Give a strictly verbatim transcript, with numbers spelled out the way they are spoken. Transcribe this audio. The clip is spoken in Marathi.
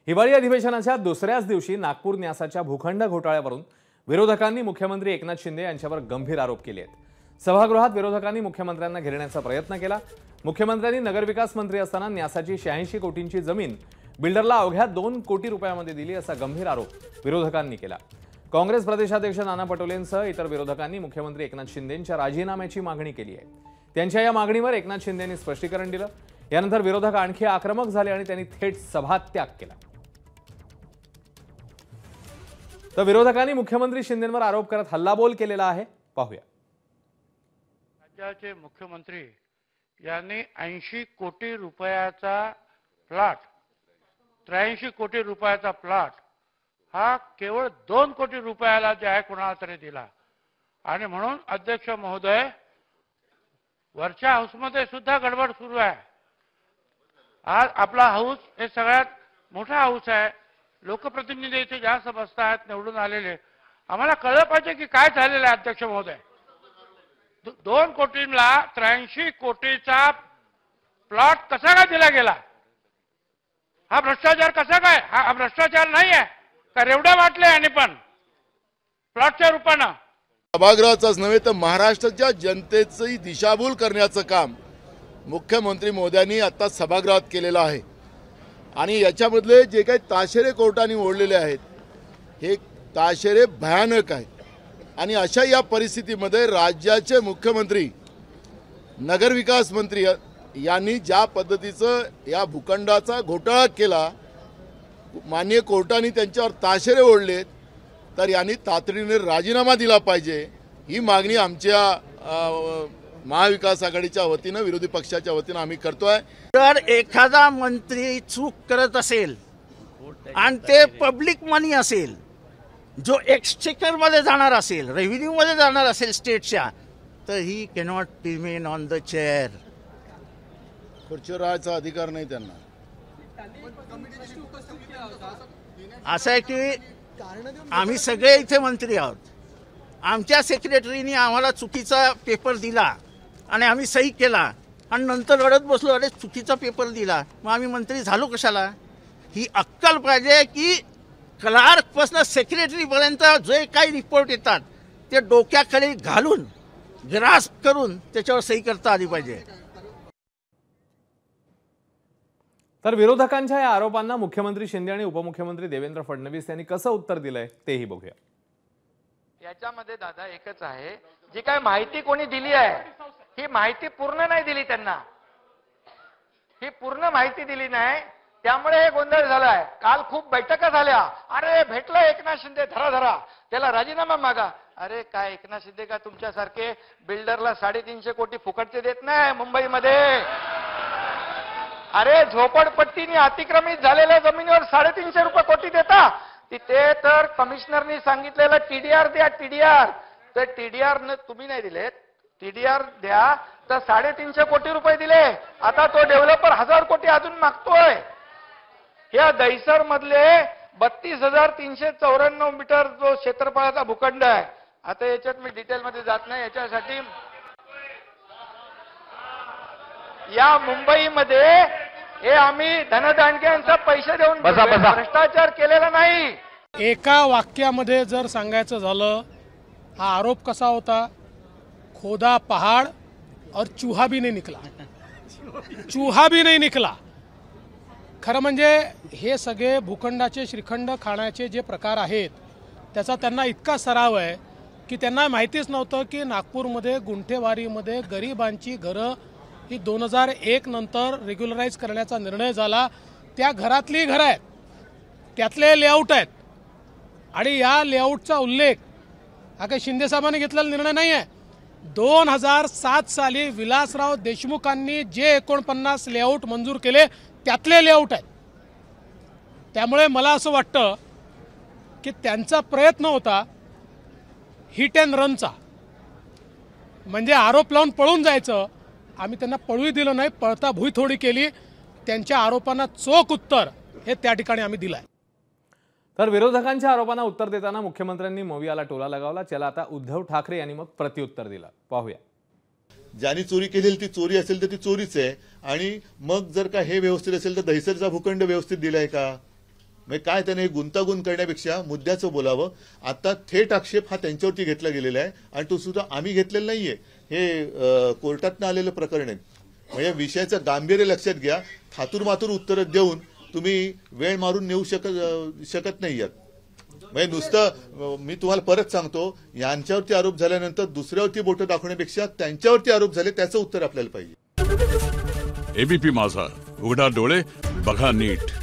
हिवाळी अधिवेशनाच्या दुसऱ्याच दिवशी नागपूर न्यासाच्या भूखंड घोटाळ्यावरून विरोधकांनी मुख्यमंत्री एकनाथ शिंदे यांच्यावर गंभीर आरोप केले आहेत। सभागृहात विरोधकांनी मुख्यमंत्र्यांना घेरण्याचा प्रयत्न केला। मुख्यमंत्र्यांनी नगरविकास मंत्री असताना न्यासाची शहाऐंशी कोटींची जमीन बिल्डरला अवघ्या दोन कोटी रुपयांमध्ये दिली असा गंभीर आरोप विरोधकांनी केला। काँग्रेस प्रदेशाध्यक्ष नाना पटोलेंसह इतर विरोधकांनी मुख्यमंत्री एकनाथ शिंदेंच्या राजीनाम्याची मागणी केली आहे। त्यांच्या या मागणीवर एकनाथ शिंदेंनी स्पष्टीकरण दिलं। यानंतर विरोधक आणखी आक्रमक झाले आणि त्यांनी थेट सभात्याग केला। तर विरोधकांनी मुख्यमंत्री शिंदेंवर आरोप करत हल्लाबोल केलेला आहे, पाहूया। राज्याचे मुख्यमंत्री यांनी ऐंशी कोटी रुपयाचा प्लॉट त्र्याऐंशी कोटी रुपयाचा प्लॉट हा केवळ दोन कोटी रुपयाला जे आहे कोणाला तरी दिला आणि म्हणून अध्यक्ष महोदय वरच्या हाऊसमध्ये सुद्धा गडबड सुरू आहे। आज आपला हाऊस हे सगळ्यात मोठा हाऊस आहे। लोकप्रतिनिधी इथे जास्त बसतात, निवडून आलेले। आम्हाला कळलं पाहिजे की काय झालेलं आहे अध्यक्ष महोदय। दोन कोटींना त्र्याऐंशी कोटीचा प्लॉट कसा काय दिला गेला? हा भ्रष्टाचार कसा काय? हा भ्रष्टाचार नाही आहे का? रेवड्या वाटले आणि पण प्लॉटच्या रूपानं सभागृहाचाच नव्हे तर महाराष्ट्राच्या जनतेची दिशाभूल करण्याचं काम मुख्यमंत्री मोदयांनी आता सभागृहात केलेलं आहे। आणि याच्यामधले जे काही ताशेरे कोर्टाने ओढलेले आहेत हे ताशेरे भयानक आहेत। आणि अशा या परिस्थितीमध्ये राज्याचे मुख्यमंत्री नगरविकास मंत्री यांनी ज्या पद्धतीचं या भूखंडाचा घोटाळा केला, माननीय कोर्टाने त्यांच्यावर ताशेरे ओढलेत, तर यांनी तातडीने राजीनामा दिला पाहिजे ही मागणी आमच्या महाविकास आघाडीच्या वतीनं विरोधी पक्षाच्या वतीनं आम्ही करतोय। तर एखादा मंत्री चूक करत असेल आणि ते पब्लिक मनी असेल जो एक्सचेकर मध्ये जाणार असेल, रेव्हेन्यू मध्ये जाणार असेल स्टेटच्या, तर he cannot remain on the chair. खुर्चीवर राहायचा अधिकार नाही त्यांना। असं आहे की आम्ही सगळे इथे मंत्री आहोत। आमच्या सेक्रेटरीने आम्हाला चुकीचा पेपर दिला आणि आम्ही सही केला आणि नंतर रडत बसलो, अरे चुकीचा पेपर दिला, मग आम्ही मंत्री झालो कशाला? ही अक्कल पाहिजे की क्लार्कपासून सेक्रेटरीपर्यंत जे काही रिपोर्ट येतात ते डोक्याखाली घालून ग्रास्प करून त्याच्यावर सही करता आली पाहिजे। तर विरोधकांच्या या आरोपांना मुख्यमंत्री शिंदे आणि उपमुख्यमंत्री देवेंद्र फडणवीस यांनी कसं उत्तर दिलंय तेही बघूया। याच्यामध्ये दादा एकच आहे, जी काय माहिती कोणी दिली आहे ही माहिती पूर्ण नाही दिली त्यांना। ही पूर्ण माहिती दिली नाही, त्यामुळे हे गोंधळ झालाय। काल खूप बैठका झाल्या, अरे भेटलं एकनाथ शिंदे, धरा धरा त्याला राजीनामा मागा। अरे काय एकनाथ शिंदे का तुमच्यासारखे बिल्डरला साडेतीनशे कोटी फुकटचे देत नाही मुंबईमध्ये? अरे झोपडपट्टीने अतिक्रमित झालेल्या जमिनीवर साडेतीनशे रुपये कोटी देता? तिथे तर कमिशनरनी सांगितलेलं टीडीआर द्या, टीडीआर। तर टीडीआर न तुम्ही नाही दिलेत, टीडीआर द्या, तर साडेतीनशे कोटी रुपये दिले। आता तो डेव्हलपर हजार कोटी अजून मागतोय। या दहिसर मधले बत्तीस हजार तीनशे चौऱ्याण्णव मीटर जो क्षेत्रफळाचा भूखंड आहे, आता याच्यात मी डिटेलमध्ये जात नाही, याच्यासाठी या मुंबईमध्ये हे आम्ही धनदांडग्यांचा पैसे देऊन भ्रष्टाचार केलेला नाही। एका वाक्यामध्ये जर सांगायचं झालं, हा आरोप कसा होता? खोदा पहाड़ और चूहा भी नहीं निकला, चूहा भी नहीं निकला। खरं म्हणजे हे सगळे भूखंडाचे श्रीखंड खाण्याचे जे प्रकार आहेत त्याचा त्यांना इतका सराव आहे की त्यांना माहितीच नव्हतं की नागपूरमध्ये गुंठेवारीमध्ये गरिबांची घरं ही दोन हजार एक नंतर रेग्युलराइज करण्याचा निर्णय झाला। त्या घरातली घरं आहेत, त्यातले लेआउट आहेत आणि या लेआउटचा उल्लेख हा काही शिंदे साहेबांनी घेतलेला निर्णय नाही आहे। दोन हजार सात साली विलासराव देशमुखांनी जे एकोणपन्नास लेआउट मंजूर केले त्यातले लेआउट आहेत। त्यामुळे मला असं वाटतं की त्यांचा प्रयत्न होता हिट अँड रनचा, म्हणजे आरोप लावून पळून जायचं। आम्ही त्यांना पळूही दिलं नाही, पळता भुई थोडी केली। त्यांच्या आरोपांना चोख उत्तर हे त्या ठिकाणी आम्ही दिलंय। तर विरोधकांच्या आरोपांना उत्तर देताना मुख्यमंत्र्यांनी मोवियाला टोला लगावला। त्याला आता उद्धव ठाकरे यांनी मग प्रत्युत्तर दिलं, पाहूया। ज्यांनी चोरी केलेली ती चोरी असेल तर ती चोरीच आहे। आणि मग जर का हे व्यवस्थित असेल तर दहिसरचा भूखंड व्यवस्थित दिलाय का? म्हणजे काय त्याने गुंतागुंत करण्यापेक्षा मुद्द्याचं बोलावं. आता थेट आक्षेप हा त्यांच्यावरती घेतला गेलेला आहे आणि तो सुद्धा आम्ही घेतलेला नाहीये. हे कोर्टातनं आलेलं प्रकरण आहे. म्हणजे विषयाचं गांभीर्य लक्षात घ्या. थातूर मातूर उत्तरं देऊन तुम्ही वेळ मारून नेऊ शकत शकत नाही आहात. म्हणजे नुसतं मी तुम्हाला परत सांगतो, यांच्यावरती आरोप झाल्यानंतर दुसऱ्यावरती बोटं दाखवण्यापेक्षा त्यांच्यावरती आरोप झाले त्याचं उत्तर आपल्याला पाहिजे. एबीपी माझा, उघडा डोळे बघा नीट.